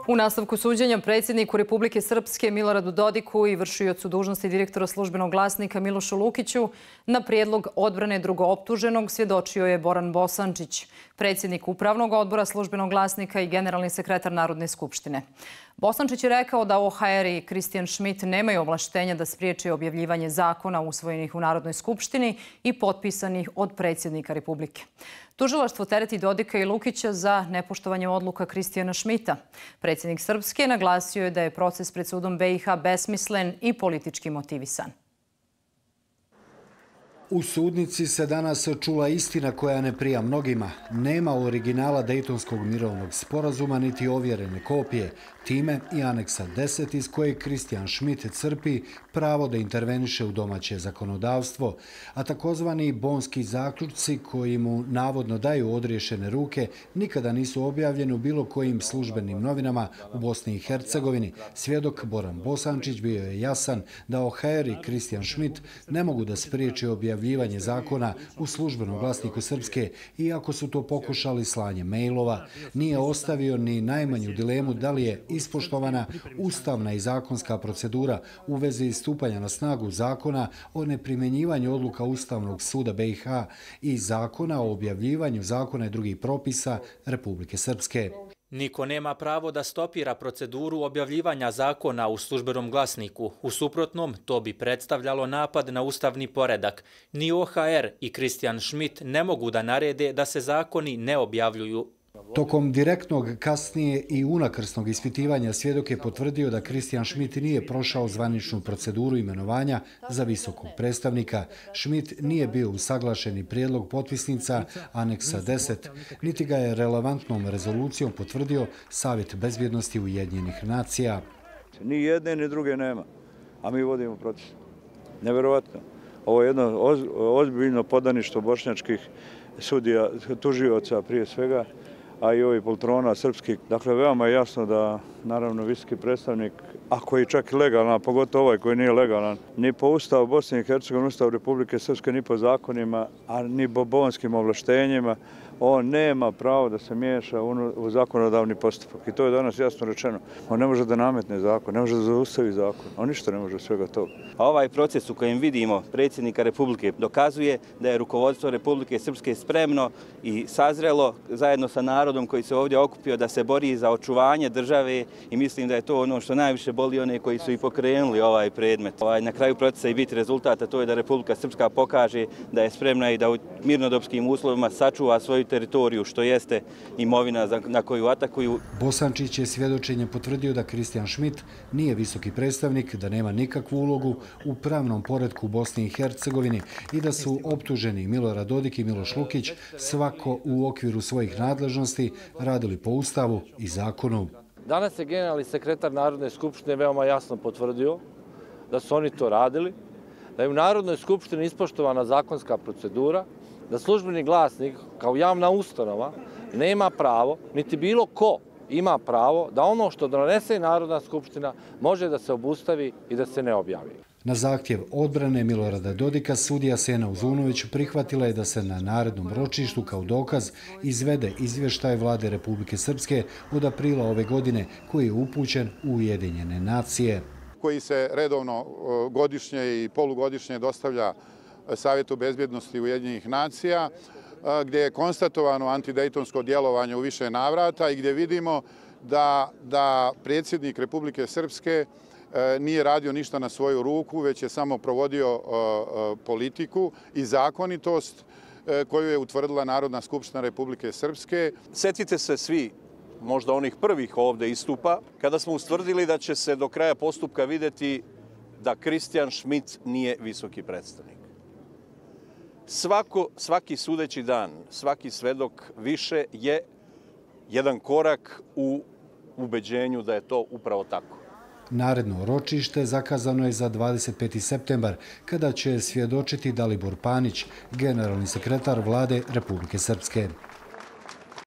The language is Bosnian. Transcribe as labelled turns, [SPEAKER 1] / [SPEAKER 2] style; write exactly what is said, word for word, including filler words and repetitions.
[SPEAKER 1] U nastavku suđenja predsjedniku Republike Srpske Miloradu Dodiku i vršiocu dužnosti direktora Službenog glasnika Milošu Lukiću na prijedlog odbrane drugooptuženog svjedočio je Boran Bosančić, predsjednik Upravnog odbora Službenog glasnika i generalni sekretar Narodne skupštine. Bosančić je rekao da O H R i Kristijan Šmit nemaju ovlaštenja da spriječe objavljivanje zakona usvojenih u Narodnoj skupštini i potpisanih od predsjednika Republike. Tužilaštvo tereti Dodika i Lukića za nepoštovanje odluka Kristijana Šmita. Predsjednik Srpske naglasio je da je proces pred sudom B i H besmislen i politički motivisan.
[SPEAKER 2] U sudnici se danas čula istina koja ne prija mnogima. Nema originala Dejtonskog mirovnog sporazuma niti ovjerene kopije, time i aneksa deset iz kojeg Kristijan Šmit crpi pravo da interveniše u domaće zakonodavstvo, a takozvani bonski zaključci koji mu navodno daju odriješene ruke nikada nisu objavljeni u bilo kojim službenim novinama u Bosni i Hercegovini. Svjedok Boran Bosančić bio je jasan da O H R i Kristijan Šmit ne mogu da spriječe objavljivanje zakona u Službenom glasniku Srpske, iako su to pokušali slanjem mailova. Nije ostavio ni najmanju dilemu da li je ispoštovana ustavna i zakonska procedura u vezi stupanja na snagu zakona o neprimjenjivanju odluka Ustavnog suda B i H i zakona o objavljivanju zakona i drugih propisa Republike Srpske.
[SPEAKER 3] Niko nema pravo da stopira proceduru objavljivanja zakona u Službenom glasniku. U suprotnom, to bi predstavljalo napad na ustavni poredak. Ni O H R i Kristijan Šmit ne mogu da narede da se zakoni ne objavljuju.
[SPEAKER 2] Tokom direktnog, kasnije i unakrsnog ispitivanja svjedok je potvrdio da Kristijan Šmit nije prošao zvaničnu proceduru imenovanja za visokog predstavnika. Šmit nije bio usaglašeni prijedlog potpisnica aneksa deset, niti ga je relevantnom rezolucijom potvrdio Savjet bezbjednosti Ujedinjenih nacija.
[SPEAKER 4] Ni jedne ni druge nema, a mi vodimo protiv. Neverovatno. Ovo je jedno ozbiljno podaništvo bošnjačkih sudija, tužioca prije svega, a i ovih poltrona srpskih. Dakle, veoma je jasno da, naravno, visoki predstavnik, ako je čak i legalan, a pogotovo ovaj koji nije legalan, ni po Ustavu Bosne i Hercegovine, Ustavu Republike Srpske, ni po zakonima, a ni po bonskim ovlaštenjima, on nema pravo da se miješa u zakonodavni postupak. I to je danas jasno rečeno. On ne može da nametne zakon, ne može da zaustavi zakon. On ništa ne može svega toga.
[SPEAKER 5] A ovaj proces u kojem vidimo predsjednika Republike dokazuje da je rukovodstvo Republike Srpske spremno i sazrelo zajedno sa narodom koji se ovdje okupio da se bori za očuvanje države i mislim da je to ono što najviše boli one koji su i pokrenuli ovaj predmet. Na kraju procesa i biti rezultata to je da Republika Srpska pokaže da je spremna i da u mirnodopskim uslovima sačuva svoju teritoriju, što jeste imovina na koju atakuju.
[SPEAKER 2] Bosančić je svjedočenje potvrdio da Kristijan Šmit nije visoki predstavnik, da nema nikakvu ulogu u pravnom poretku u Bosni i Hercegovini i da su optuženi Milorad Dodik i Miloš Lukić svako u okviru svojih nadležnosti radili po Ustavu i zakonu.
[SPEAKER 6] Danas je generalni sekretar Narodne skupštine veoma jasno potvrdio da su oni to radili, da je u Narodnoj skupštini ispoštovana zakonska procedura, da Službeni glasnik kao javna ustanova nema pravo, niti bilo ko ima pravo da ono što donese Narodna skupština može da se obustavi i da se ne objavi.
[SPEAKER 2] Na zahtjev odbrane Milorada Dodika sudija Sena Uzunović prihvatila je da se na narednom ročištu kao dokaz izvede izvještaj Vlade Republike Srpske od aprila ove godine koji je upućen u Ujedinjene nacije.
[SPEAKER 7] Koji se redovno godišnje i polugodišnje dostavlja Savjetu bezbjednosti Ujedinjenih nacija, gdje je konstatovano antidejtonsko djelovanje u više navrata i gdje vidimo da, da predsjednik Republike Srpske nije radio ništa na svoju ruku, već je samo provodio politiku i zakonitost koju je utvrdila Narodna skupština Republike Srpske.
[SPEAKER 8] Sjetite se svi možda onih prvih ovdje istupa, kada smo ustvrdili da će se do kraja postupka vidjeti da Kristijan Šmit nije visoki predstavnik. Svako, svaki sudeći dan, svaki svedok više je jedan korak u ubeđenju da je to upravo tako.
[SPEAKER 2] Naredno ročište zakazano je za dvadeset peti septembar, kada će svjedočiti Dalibor Panić, generalni sekretar Vlade Republike Srpske.